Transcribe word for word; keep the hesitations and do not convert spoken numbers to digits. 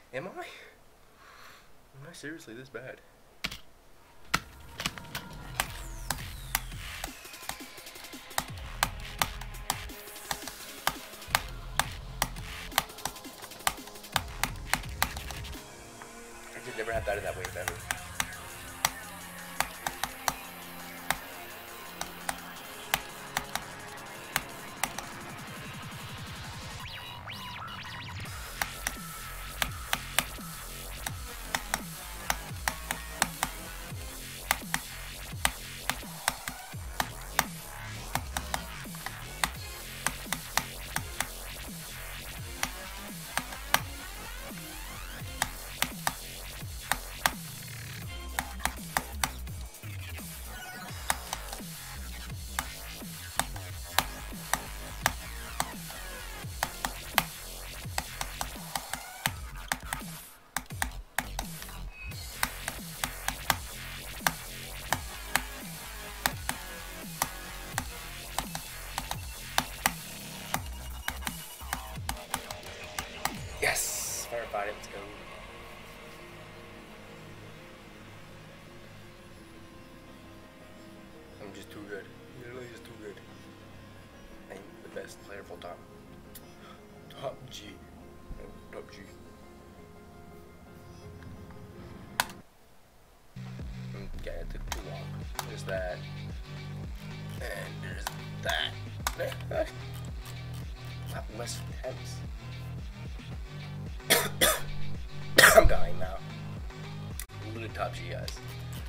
Am I? Am I seriously this bad? I could never have died in that wave ever. Yes! Firefight it, let's go. I'm just too good. Literally just too good. I'm the best player full time. Top G. Oh, top G. Okay, it took too long. There's that. And there's that. Not less tense. I'm dying now. Literally top G, guys.